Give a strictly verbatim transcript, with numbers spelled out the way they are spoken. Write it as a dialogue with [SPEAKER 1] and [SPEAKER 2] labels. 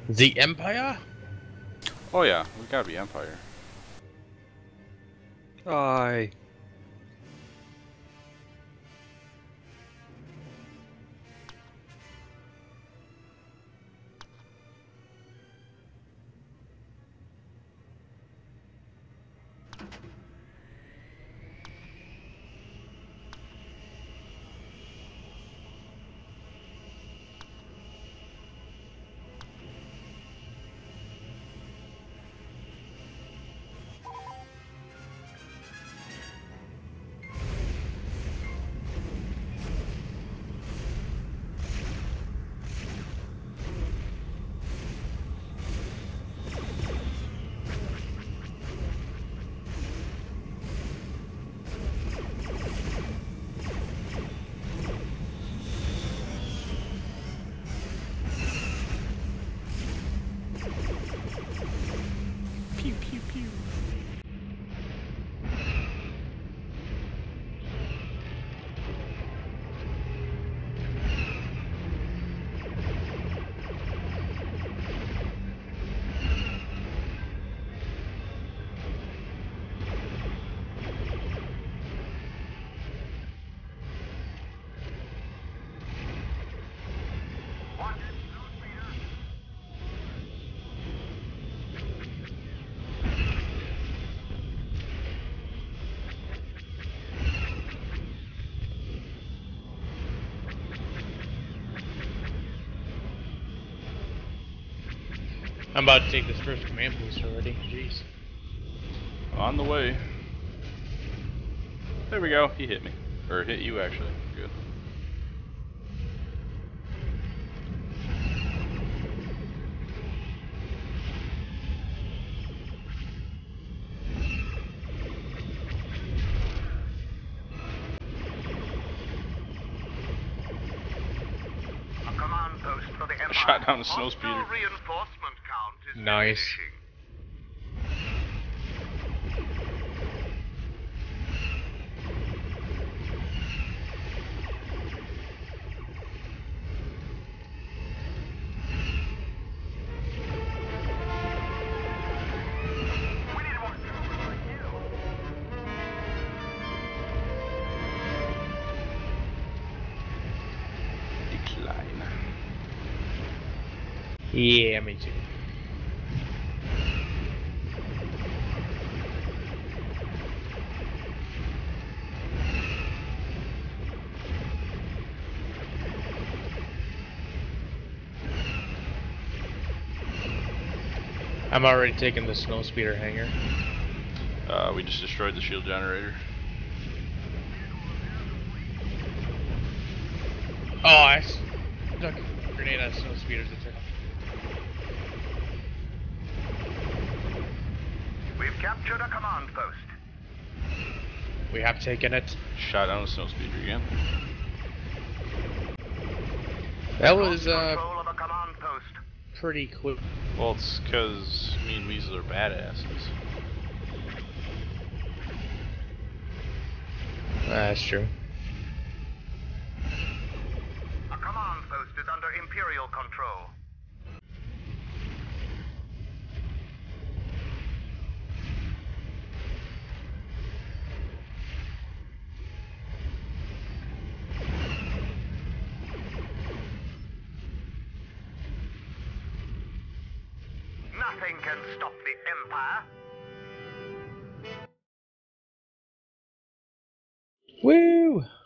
[SPEAKER 1] The Empire?
[SPEAKER 2] Oh yeah, we gotta be Empire.
[SPEAKER 3] Aye.
[SPEAKER 2] Pew pew pew.
[SPEAKER 1] I'm about to take this first command boost already. Jeez.
[SPEAKER 2] On the way. There we go. He hit me. Or hit you, actually. Good.
[SPEAKER 4] A command post for the Empire.
[SPEAKER 2] Shot down a snow
[SPEAKER 4] Hostile
[SPEAKER 2] speeder.
[SPEAKER 4] reinforcement count is
[SPEAKER 1] Nice.
[SPEAKER 4] diminishing. We need more troops like you.
[SPEAKER 2] Decline.
[SPEAKER 1] Yeah, me too. I'm already taking the snow speeder hangar.
[SPEAKER 2] Uh, we just destroyed the shield generator.
[SPEAKER 1] Oh, I stuck a grenade on snow speeders. That's right.
[SPEAKER 4] We've captured a command post.
[SPEAKER 1] We have taken it.
[SPEAKER 2] Shot down a snow speeder again.
[SPEAKER 1] That was uh
[SPEAKER 4] Control of a command post.
[SPEAKER 1] pretty quick.
[SPEAKER 2] Well, it's because me and Weasel are badasses.
[SPEAKER 1] That's true.
[SPEAKER 4] A command post is under Imperial control. Nothing can stop the Empire.
[SPEAKER 1] Woo!